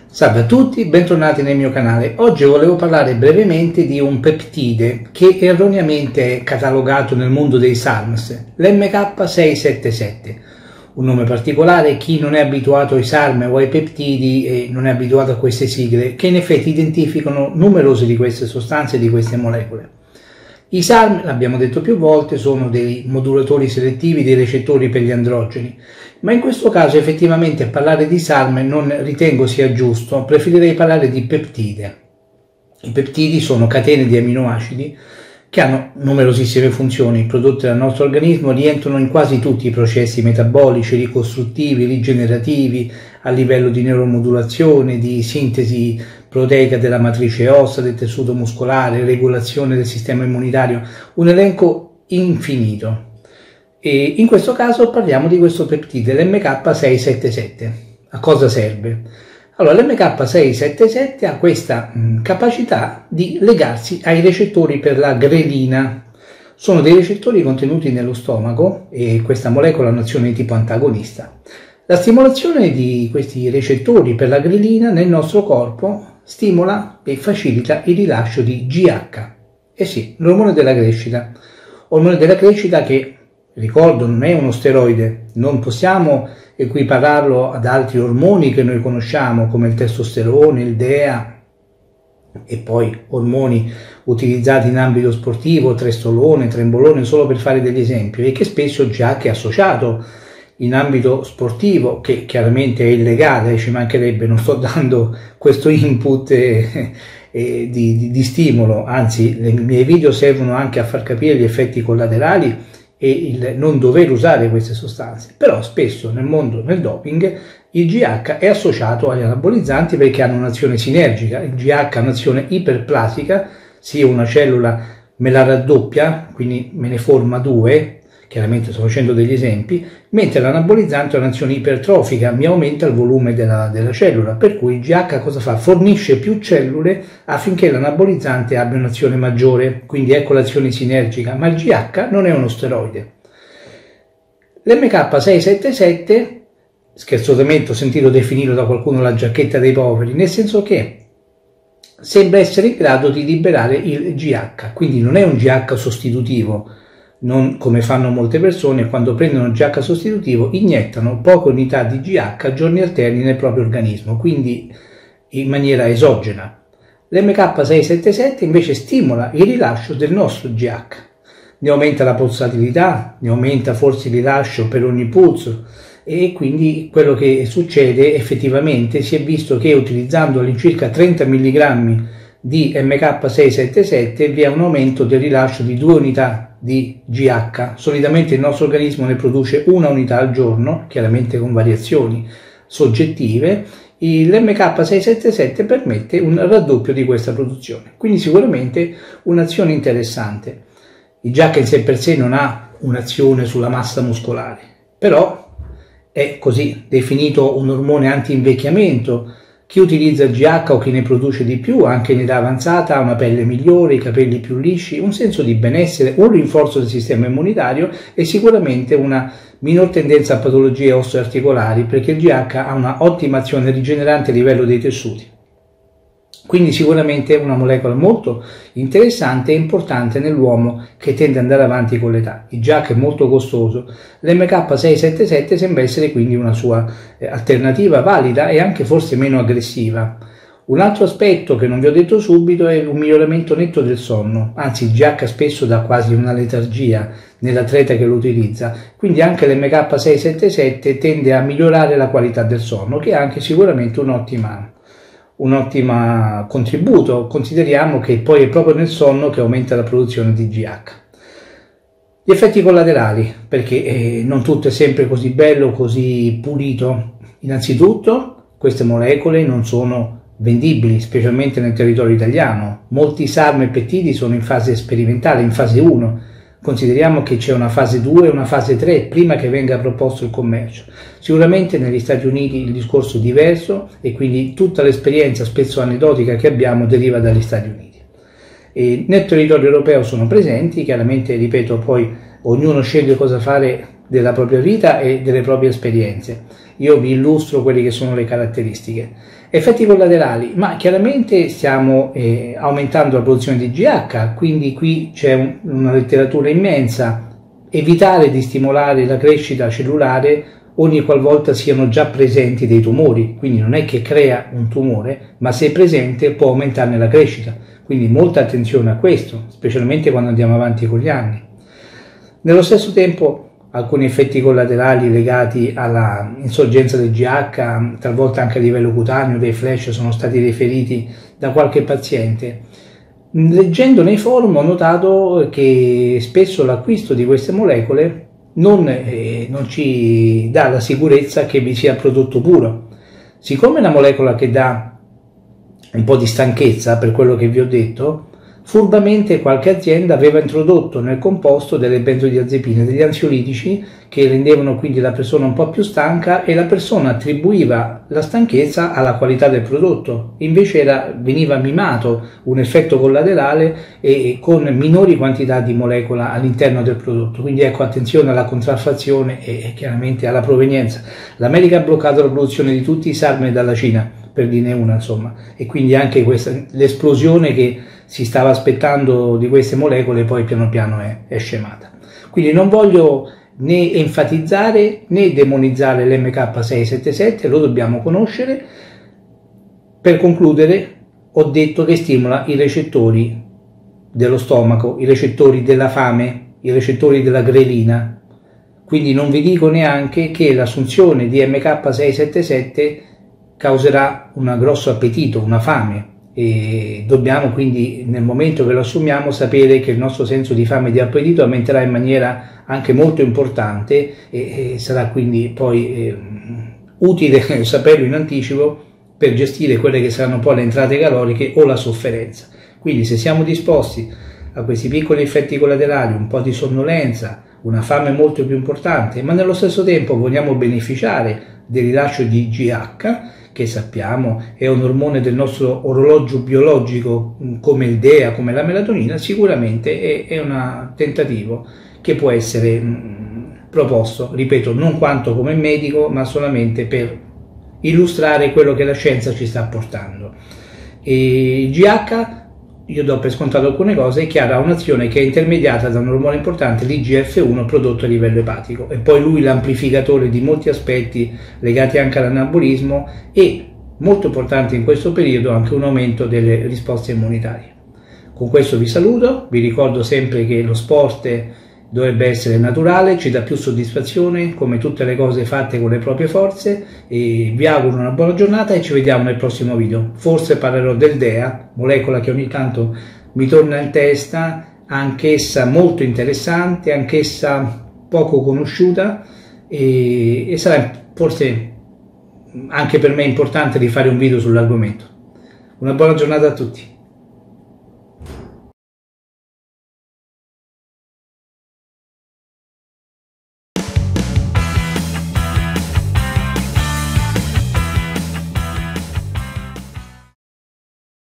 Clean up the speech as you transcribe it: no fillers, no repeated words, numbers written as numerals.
Salve a tutti, bentornati nel mio canale. Oggi volevo parlare brevemente di un peptide che erroneamente è catalogato nel mondo dei SARMs, l'MK677. Un nome particolare, chi non è abituato ai SARM o ai peptidi e non è abituato a queste sigle, che in effetti identificano numerose di queste sostanze e di queste molecole. I SARM, l'abbiamo detto più volte, sono dei modulatori selettivi dei recettori per gli androgeni, ma in questo caso effettivamente parlare di SARM non ritengo sia giusto, preferirei parlare di peptide. I peptidi sono catene di aminoacidi che hanno numerosissime funzioni prodotte dal nostro organismo, rientrano in quasi tutti i processi metabolici, ricostruttivi, rigenerativi, a livello di neuromodulazione, di sintesi proteica della matrice ossea, del tessuto muscolare, regolazione del sistema immunitario, un elenco infinito. E in questo caso parliamo di questo peptide, l'MK677. A cosa serve? Allora, l'MK677 ha questa capacità di legarsi ai recettori per la grelina. Sono dei recettori contenuti nello stomaco e questa molecola ha un'azione di tipo antagonista. La stimolazione di questi recettori per la grelina nel nostro corpo stimola e facilita il rilascio di GH. Eh sì, l'ormone della crescita. Ormone della crescita che, ricordo, non è uno steroide, non possiamo equipararlo ad altri ormoni che noi conosciamo come il testosterone, il DEA e poi ormoni utilizzati in ambito sportivo, trestolone, trembolone, solo per fare degli esempi, e che spesso già che è associato in ambito sportivo, che chiaramente è illegale, ci mancherebbe, non sto dando questo input di stimolo, anzi i miei video servono anche a far capire gli effetti collaterali e il non dover usare queste sostanze. Però spesso nel mondo del doping il GH è associato agli anabolizzanti perché hanno un'azione sinergica. Il GH ha un'azione iperplasica, sia una cellula me la raddoppia, quindi me ne forma due, chiaramente sto facendo degli esempi, mentre l'anabolizzante ha un'azione ipertrofica, mi aumenta il volume della cellula, per cui il GH cosa fa? Fornisce più cellule affinché l'anabolizzante abbia un'azione maggiore, quindi ecco l'azione sinergica, ma il GH non è uno steroide. L'MK677, scherzosamente ho sentito definire da qualcuno la giacchetta dei poveri, nel senso che sembra essere in grado di liberare il GH, quindi non è un GH sostitutivo, non come fanno molte persone quando prendono il GH sostitutivo, iniettano poche unità di GH a giorni alterni nel proprio organismo, quindi in maniera esogena. L'MK677 invece stimola il rilascio del nostro GH, ne aumenta la pulsatilità, ne aumenta forse il rilascio per ogni pulso, e quindi quello che succede effettivamente si è visto che utilizzando all'incirca 30 mg di MK677 vi è un aumento del rilascio di 2 unità di GH. Solitamente il nostro organismo ne produce una unità al giorno, chiaramente con variazioni soggettive. L'MK677 permette un raddoppio di questa produzione, quindi sicuramente un'azione interessante. Il GH in sé per sé non ha un'azione sulla massa muscolare, però è così definito un ormone anti-invecchiamento. Chi utilizza il GH o chi ne produce di più, anche in età avanzata, ha una pelle migliore, i capelli più lisci, un senso di benessere, un rinforzo del sistema immunitario e sicuramente una minor tendenza a patologie osteoarticolari, perché il GH ha una ottima azione rigenerante a livello dei tessuti. Quindi sicuramente è una molecola molto interessante e importante nell'uomo che tende ad andare avanti con l'età. Il GH è molto costoso, l'MK677 sembra essere quindi una sua alternativa valida e anche forse meno aggressiva. Un altro aspetto che non vi ho detto subito è un miglioramento netto del sonno, anzi il GH spesso dà quasi una letargia nell'atleta che lo utilizza, quindi anche l'MK677 tende a migliorare la qualità del sonno, che è anche sicuramente un ottimo contributo. Consideriamo che poi è proprio nel sonno che aumenta la produzione di GH. Gli effetti collaterali, perché non tutto è sempre così bello, così pulito. Innanzitutto queste molecole non sono vendibili, specialmente nel territorio italiano. Molti SARM e peptidi sono in fase sperimentale, in fase 1. Consideriamo che c'è una fase 2 e una fase 3 prima che venga proposto il commercio. Sicuramente negli Stati Uniti il discorso è diverso e quindi tutta l'esperienza spesso aneddotica che abbiamo deriva dagli Stati Uniti. E nel territorio europeo sono presenti, chiaramente ripeto poi ognuno sceglie cosa fare della propria vita e delle proprie esperienze. Io vi illustro quelle che sono le caratteristiche. Effetti collaterali, ma chiaramente stiamo aumentando la produzione di GH, quindi qui c'è una letteratura immensa. Evitare di stimolare la crescita cellulare ogni qualvolta siano già presenti dei tumori, quindi non è che crea un tumore, ma se è presente può aumentarne la crescita, quindi molta attenzione a questo, specialmente quando andiamo avanti con gli anni. Nello stesso tempo alcuni effetti collaterali legati alla insorgenza del GH, talvolta anche a livello cutaneo, dei flash sono stati riferiti da qualche paziente. Leggendo nei forum ho notato che spesso l'acquisto di queste molecole non ci dà la sicurezza che vi sia prodotto puro. Siccome è una molecola che dà un po' di stanchezza, per quello che vi ho detto, furbamente qualche azienda aveva introdotto nel composto delle benzodiazepine, degli ansiolitici che rendevano quindi la persona un po' più stanca, e la persona attribuiva la stanchezza alla qualità del prodotto. Invece veniva mimato un effetto collaterale e con minori quantità di molecola all'interno del prodotto. Quindi ecco, attenzione alla contraffazione e chiaramente alla provenienza. L'America ha bloccato la produzione di tutti i sarmi dalla Cina, per dirne una, insomma, e quindi anche l'esplosione che si stava aspettando di queste molecole poi piano piano è scemata. Quindi non voglio né enfatizzare né demonizzare l'MK677, lo dobbiamo conoscere. Per concludere, ho detto che stimola i recettori dello stomaco, i recettori della fame, i recettori della grelina, quindi non vi dico neanche che l'assunzione di MK677 causerà un grosso appetito, una fame, e dobbiamo quindi, nel momento che lo assumiamo, sapere che il nostro senso di fame e di appetito aumenterà in maniera anche molto importante e sarà quindi poi utile saperlo in anticipo per gestire quelle che saranno poi le entrate caloriche o la sofferenza. Quindi se siamo disposti a questi piccoli effetti collaterali, un po' di sonnolenza, una fame molto più importante, ma nello stesso tempo vogliamo beneficiare del rilascio di GH, che sappiamo è un ormone del nostro orologio biologico come il DEA, come la melatonina, sicuramente è un tentativo che può essere proposto, ripeto, non quanto come medico, ma solamente per illustrare quello che la scienza ci sta portando. E GH, io do per scontato alcune cose, è chiaro, ha un'azione che è intermediata da un ormone importante, l'IGF-1, prodotto a livello epatico, e poi lui l'amplificatore di molti aspetti legati anche all'anabolismo e, molto importante in questo periodo, anche un aumento delle risposte immunitarie. Con questo vi saluto, vi ricordo sempre che lo sport dovrebbe essere naturale, ci dà più soddisfazione, come tutte le cose fatte con le proprie forze, e vi auguro una buona giornata e ci vediamo nel prossimo video. Forse parlerò del DEA, molecola che ogni tanto mi torna in testa, anch'essa molto interessante, anch'essa poco conosciuta, e sarà forse anche per me importante di fare un video sull'argomento. Una buona giornata a tutti.